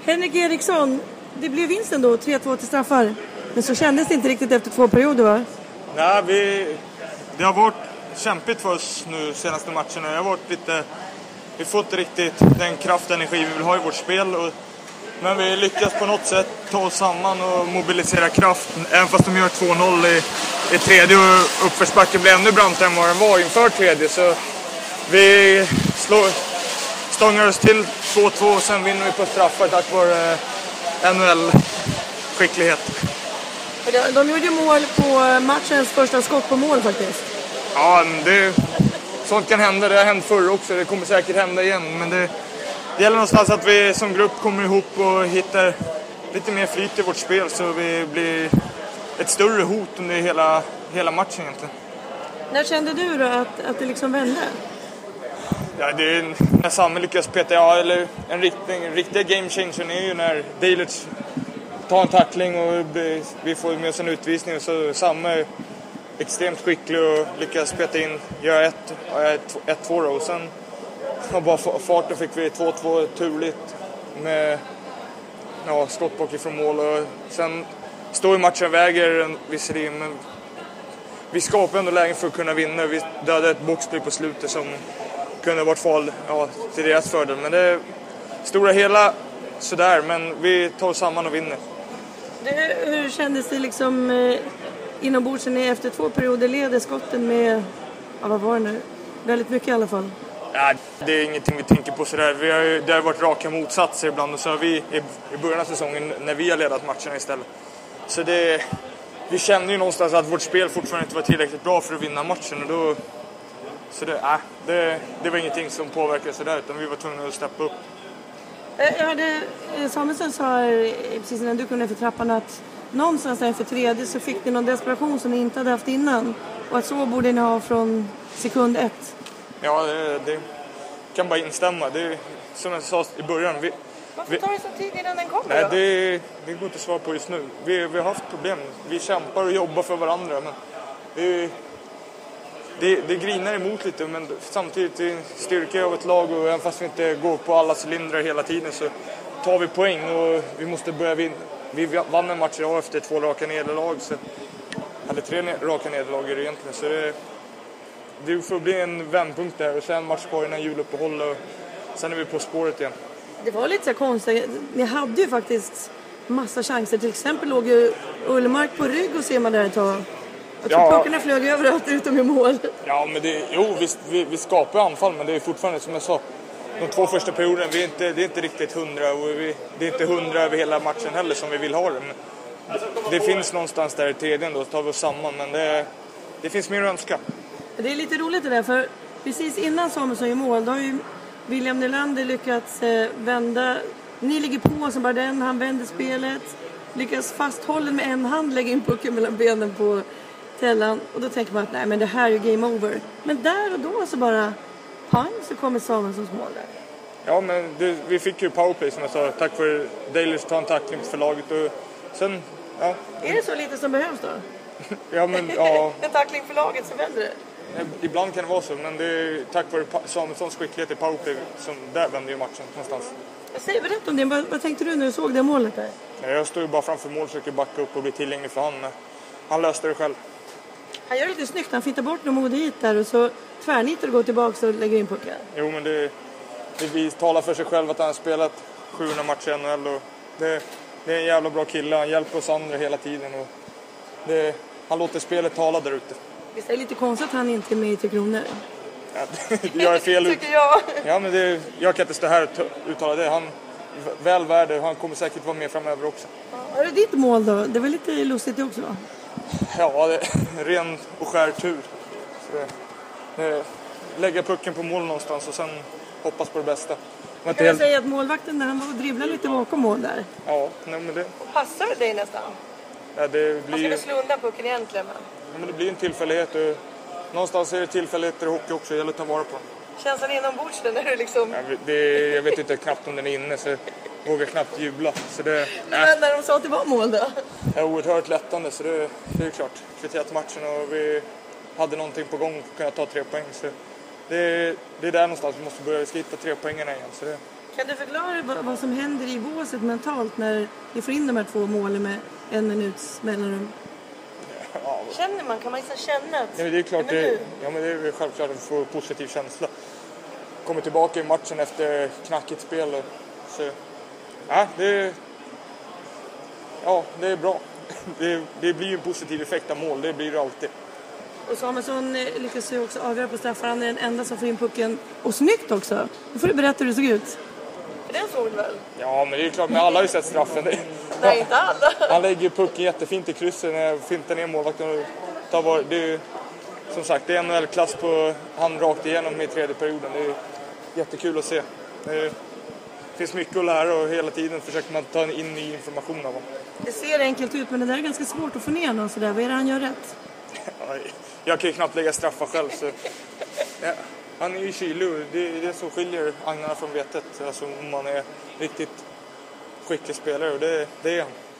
Henrik Eriksson, det blev vinsten då, 3-2 till straffar. Men så kändes det inte riktigt efter 2 perioder, va? Nej, det har varit kämpigt för oss nu senaste matcherna. Det har varit lite... Vi får inte riktigt den kraft och energi vi vill ha i vårt spel. Men vi lyckas på något sätt ta oss samman och mobilisera kraft. Även fast de gör 2-0 i tredje och uppförsbacken blir ännu brantare än vad den var inför tredje. Så vi stångar oss till 2-2 och sen vinner vi på straffar tack vare NHL-skicklighet. De gjorde mål på matchens första skott på mål faktiskt. Ja, sånt kan hända. Det har hänt förr också. Det kommer säkert hända igen. Men det gäller någonstans att vi som grupp kommer ihop och hittar lite mer flyt i vårt spel. Så vi blir ett större hot under hela matchen egentligen. När kände du då att det liksom vände? Ja, det är när Samme lyckas peta. Eller en riktig game changer är ju när Deilert tar en tackling och vi får med oss en utvisning. Så Samme extremt skicklig och lyckas peta in, göra 1-2 då. Och sen bara farten fick vi 2-2 turligt med skott bakifrån mål. Och sen står i matchen väger visserligen, men vi skapar ändå lägen för att kunna vinna. Vi dödade ett boxplay på slutet som kunde varit fall till deras fördel. Men det stora hela sådär, men vi tar oss samman och vinner. Hur kändes det liksom inombords när efter 2 perioder leder skotten med, vad var det nu? Väldigt mycket i alla fall. Ja, det är ingenting vi tänker på sådär. Det har varit raka motsatser ibland och så har vi i början av säsongen när vi har ledat matcherna istället. Så vi kände ju någonstans att vårt spel fortfarande inte var tillräckligt bra för att vinna matchen och då så det var ingenting som påverkade sådär utan vi var tvungna att steppa upp. Jag hörde Samuelsson sa precis när du kom ner för trappan att någonstans där för tredje så fick ni någon desperation som ni inte hade haft innan och att så borde ni ha från sekund 1. Ja, det kan bara instämma. Det som jag sa i början. Varför tar det så tid innan den kommer? Nej, det går inte att svara på just nu. Vi har haft problem. Vi kämpar och jobbar för varandra. Men det grinar emot lite. Men samtidigt är det styrka av ett lag. Och även fast vi inte går på alla cylindrar hela tiden så tar vi poäng. Och vi måste börja vinna. Vi vann en match idag efter 2 raka nederlag. Eller 3 raka nederlag är det egentligen. Så det får bli en vändpunkt där och sen match kvar innan juluppehåll och sen är vi på spåret igen. Det var lite så konstigt. Ni hade ju faktiskt massa chanser. Till exempel låg ju Ullmark på rygg och ser man där ett tag. Jag tror puckarna flög överallt utom i mål. Ja, men visst, vi skapar anfall men det är fortfarande som jag sa. De 2 första perioderna, det är inte riktigt 100 och det är inte 100 över hela matchen heller som vi vill ha det. Men det finns någonstans där i tredjen då, tar vi oss samman men det finns mer att önska. Det är lite roligt det där, för precis innan Samuelsson i mål, då har ju William Nylander lyckats vända. Ni ligger på som bara den, han vänder spelet. Lyckas fasthållen med en hand lägga in pucken mellan benen på Tellan. Och då tänker man att nej, men det här är ju game over. Men där och då så bara pang så kommer Samuelssons mål där. Ja, men vi fick ju powerplay som jag sa, tack för Deilers ta en tackling för laget och sen, ja. Är det så lite som behövs då? Ja, men ja. En tackling för laget så vänder det. Ibland kan det vara så, men det är tack vare Samuelssons skicklighet i powerplay som där vänder ju matchen någonstans. Berätta om det, vad tänkte du när du såg det målet där? Ja, jag står ju bara framför mål och försöker backa upp och bli tillgänglig för han. Han löste det själv. Han gör det lite snyggt, han fittar bort någon mode hit där och så tvärnitar och går tillbaka och lägger in pucken. Jo, men det talar för sig själv att han har spelat 700 matcher i NHL och det är en jävla bra kille, han hjälper oss andra hela tiden och han låter spelet tala där ute. Visst är det lite konstigt att han inte är med i 3 Kronor? Ja, jag är fel. Tycker jag. Ja, men jag kan inte stå här och uttala det. Han är väl värd och han kommer säkert vara med framöver också. Ja, är det ditt mål då? Det var lite lustigt också va? Ja, det är ren och skär tur. Lägga pucken på mål någonstans och sen hoppas på det bästa. Jag kan säga att målvakten när han var och dribblade lite bakom mål där. Ja, nej, men det... Passar det dig nästan? Ja, det blir... Han skulle slå undan pucken egentligen. Men det blir en tillfällighet och någonstans är det tillfälligheter i hockey också. Det gäller att ta vara på. Känns han inombords den när du liksom... Ja, jag vet inte knappt om den är inne så jag vågar knappt jubla. Så det, men när de sa att det var mål då? Det är oerhört lättande så det är klart. Kvitterat matchen och vi hade någonting på gång för att kunna ta 3 poäng. Så det är där någonstans vi måste börja. Vi ska hitta 3 poängarna igen. Så Kan du förklara vad som händer i båset mentalt när ni får in de här 2 målen med 1 minuts mellanrum? Ja. Känner man? Kan man liksom känna att... Ja, det är klart, det är självklart att få positiv känsla. Kommer tillbaka i matchen efter knackigt spel. Så, ja, det är bra. Det blir ju en positiv effekt av mål, det blir det alltid. Och Samuelsson lyckas ju också avgöra på straffar. Han är den enda som får in pucken. Och snyggt också. Nu får du berätta hur det såg ut. För den såg du väl? Ja, men det är klart, men alla har ju sett straffen. Nej, inte alla. Han lägger pucken jättefint i krysset när fintar ner målvakten och tar var. Det är ju, som sagt, det är NHL-klass på han rakt igenom i tredje perioden. Det är jättekul att se. Det finns mycket att lära och hela tiden försöker man ta in ny information av honom. Det ser enkelt ut, men det där är ganska svårt att få ner någon sådär. Vad är det han gör rätt? Jag kan ju knappt lägga straffar själv. Så, ja, han är ju kylig. Det är det som skiljer agnarna från vetet. Alltså, om man är riktigt skicklig spelare, och det är han.